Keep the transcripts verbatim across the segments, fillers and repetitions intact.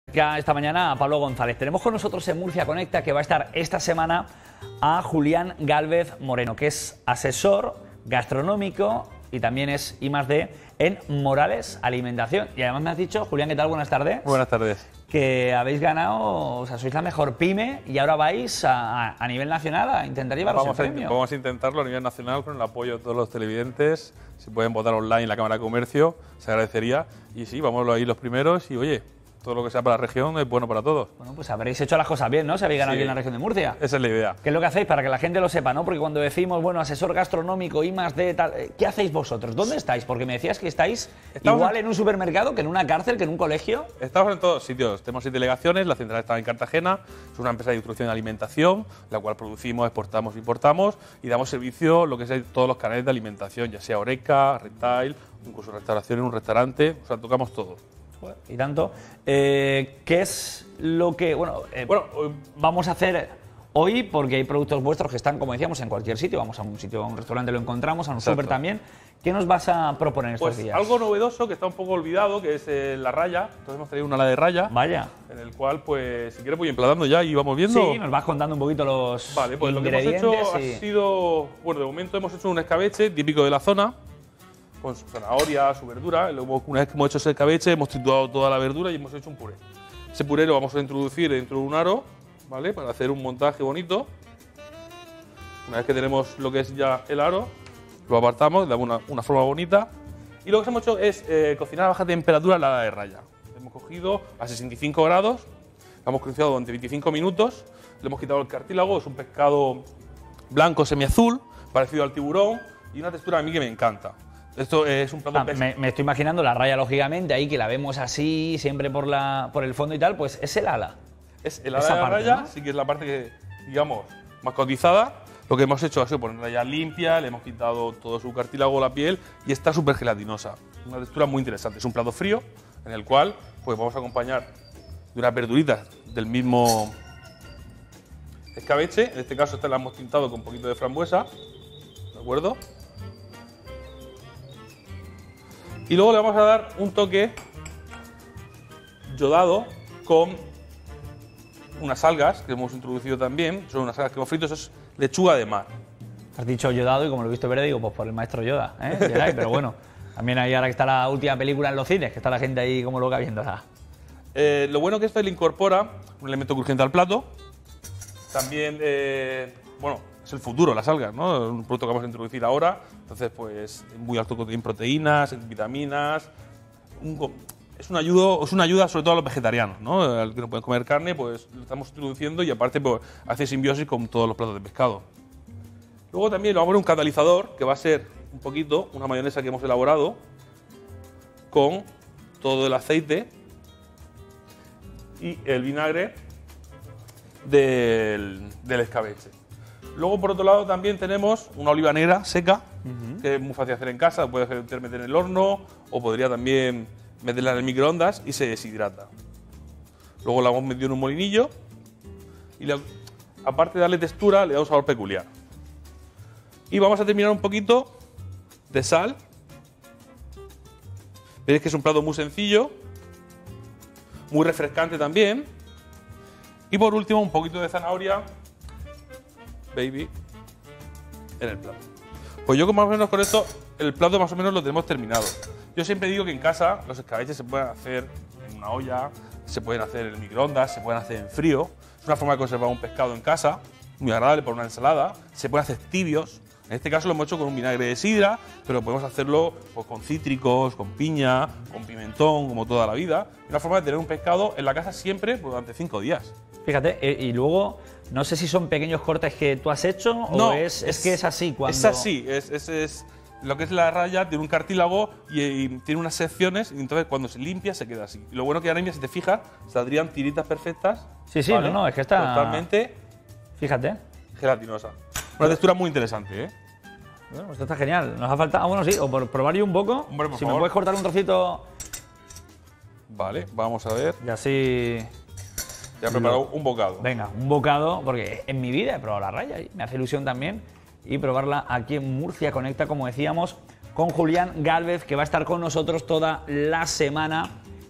Esta mañana a Pablo González. Tenemos con nosotros en Murcia Conecta, que va a estar esta semana, a Julián Gálvez Moreno, que es asesor gastronómico y también es I más D en Morales Alimentación. Y además me has dicho, Julián, ¿qué tal? Buenas tardes. Buenas tardes. Que habéis ganado, o sea, sois la mejor pyme y ahora vais a, a nivel nacional a intentar llevaros vamos el a, premio. Vamos a intentarlo a nivel nacional con el apoyo de todos los televidentes. Si pueden votar online en la Cámara de Comercio, se agradecería. Y sí, vamos a ir los primeros y, oye, todo lo que sea para la región es bueno para todos. Bueno, pues habréis hecho las cosas bien, ¿no? Se habéis ganado Sí. aquí en la región de Murcia. Esa es la idea. ¿Qué es lo que hacéis para que la gente lo sepa, no? Porque cuando decimos, bueno, asesor gastronómico, I más D, tal, ¿qué hacéis vosotros? ¿Dónde estáis? Porque me decías que estáis Estamos igual en... en un supermercado que en una cárcel, que en un colegio. Estamos en todos sitios. Tenemos seis delegaciones. La central está en Cartagena. Es una empresa de distribución de alimentación, la cual producimos, exportamos, importamos y damos servicio lo que es todos los canales de alimentación, ya sea Oreca, Retail, incluso restauración en un restaurante. O sea, tocamos todo. Y tanto. Eh, ¿Qué es lo que, bueno, eh, Bueno, vamos a hacer hoy? Porque hay productos vuestros que están, como decíamos, en cualquier sitio. Vamos a un sitio, a un restaurante lo encontramos, a un Exacto. súper también. ¿Qué nos vas a proponer estos pues días? algo novedoso que está un poco olvidado, que es eh, la raya. Entonces hemos traído una ala de raya. Vaya. En el cual, pues, si quieres voy emplatando ya y vamos viendo. Sí, nos vas contando un poquito los Vale, pues lo que hemos ingredientes. hecho y... ha sido, bueno, de momento hemos hecho un escabeche típico de la zona, con su zanahoria, su verdura. Luego, una vez que hemos hecho ese escabeche, hemos triturado toda la verdura y hemos hecho un puré. Ese puré lo vamos a introducir dentro de un aro, ¿vale? Para hacer un montaje bonito. Una vez que tenemos lo que es ya el aro, lo apartamos, le damos una, una forma bonita. Y lo que hemos hecho es eh, cocinar a baja temperatura la ala de raya. Hemos cogido a sesenta y cinco grados, la hemos cocinado durante veinticinco minutos, le hemos quitado el cartílago, es un pescado blanco semiazul, parecido al tiburón, y una textura a mí que me encanta. Esto es un plato Ah, me, me estoy imaginando la raya, lógicamente, ahí que la vemos así, siempre por, la, por el fondo y tal, pues es el ala. Es el ala esa de la parte, raya, ¿no? sí que es la parte que, digamos, más cotizada. Lo que hemos hecho ha sido ponerla ya limpia, le hemos quitado todo su cartílago, la piel, y está súper gelatinosa. Una textura muy interesante. Es un plato frío en el cual pues vamos a acompañar de unas verduritas del mismo escabeche. En este caso esta la hemos tintado con un poquito de frambuesa, ¿de acuerdo? Y luego le vamos a dar un toque yodado con unas algas que hemos introducido también. Son unas algas que hemos frito, eso es lechuga de mar. Has dicho Yodado y como lo he visto verde, digo, pues por el maestro Yoda, ¿eh? Jedi, pero bueno, también ahí ahora que está la última película en los cines, que está la gente ahí como loca viéndola. Eh, lo bueno que esto le incorpora un elemento crujiente al plato. También, eh, bueno, es el futuro, las algas, ¿no? Es un producto que vamos a introducir ahora. Entonces, pues, muy alto en proteínas, en vitaminas. Un, es, una ayuda, es una ayuda sobre todo a los vegetarianos, ¿no? Al que no pueden comer carne, pues lo estamos introduciendo y aparte pues, hace simbiosis con todos los platos de pescado. Luego también le vamos a poner un catalizador, que va a ser un poquito una mayonesa que hemos elaborado con todo el aceite y el vinagre del, del escabeche. Luego, por otro lado, también tenemos una oliva negra seca, uh-huh. que es muy fácil de hacer en casa, puedes meter en el horno o podría también meterla en el microondas y se deshidrata. Luego la hemos metido en un molinillo y le, aparte de darle textura, le da un sabor peculiar. Y vamos a terminar un poquito de sal. Veréis que es un plato muy sencillo, muy refrescante también. Y por último, un poquito de zanahoria, baby, en el plato. Pues yo más o menos con esto, el plato más o menos lo tenemos terminado. Yo siempre digo que en casa los escabeches se pueden hacer en una olla, se pueden hacer en el microondas, se pueden hacer en frío. Es una forma de conservar un pescado en casa, muy agradable para una ensalada. Se pueden hacer tibios. En este caso lo hemos hecho con un vinagre de sidra, pero podemos hacerlo pues, con cítricos, con piña, con pimentón, como toda la vida. Una forma de tener un pescado en la casa siempre pues, durante cinco días. Fíjate, eh, y luego, no sé si son pequeños cortes que tú has hecho no, o es, es, es que es así cuando... Es así, es, es, es lo que es la raya, tiene un cartílago y, y tiene unas secciones y entonces cuando se limpia se queda así. Y lo bueno que ahora mismo, si te fijas, saldrían tiritas perfectas. Sí, sí, ¿vale? no, no, es que está... Totalmente... Fíjate. Gelatinosa. Una textura muy interesante, ¿eh? Bueno, esto está genial. Nos ha faltado... Ah, bueno, sí, o por probar yo un poco. Hombre, por si favor. me puedes cortar un trocito... Vale, vamos a ver. Y así... Ya he preparado un bocado. Venga, un bocado, porque en mi vida he probado la raya y me hace ilusión también. Y probarla aquí en Murcia Conecta, como decíamos, con Julián Gálvez, que va a estar con nosotros toda la semana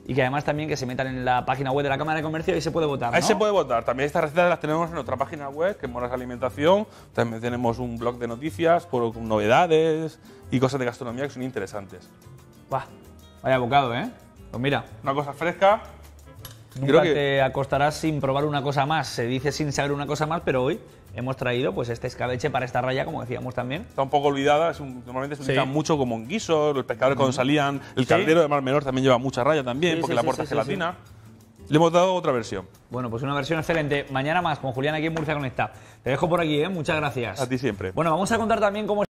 y que además también que se metan en la página web de la Cámara de Comercio y se puede votar, ¿no? Ahí se puede votar. También estas recetas las tenemos en nuestra página web, que es Moras Alimentación. También tenemos un blog de noticias por con novedades y cosas de gastronomía que son interesantes. Buah, vaya bocado, ¿eh? Pues mira, una cosa fresca. Nunca Creo que te acostarás sin probar una cosa más. Se dice sin saber una cosa más, pero hoy hemos traído pues este escabeche para esta raya, como decíamos también. Está un poco olvidada, es un, normalmente se utiliza Sí. mucho como en guisos, los pescadores Mm. cuando salían, el Sí. caldero de Mar Menor también lleva mucha raya también, Sí, porque sí, le sí, aporta sí, sí, gelatina. Le hemos dado otra versión. Bueno, pues una versión excelente. Mañana más con Julián aquí en Murcia Conecta. Te dejo por aquí, ¿eh? Muchas gracias. A ti siempre. Bueno, vamos a contar también cómo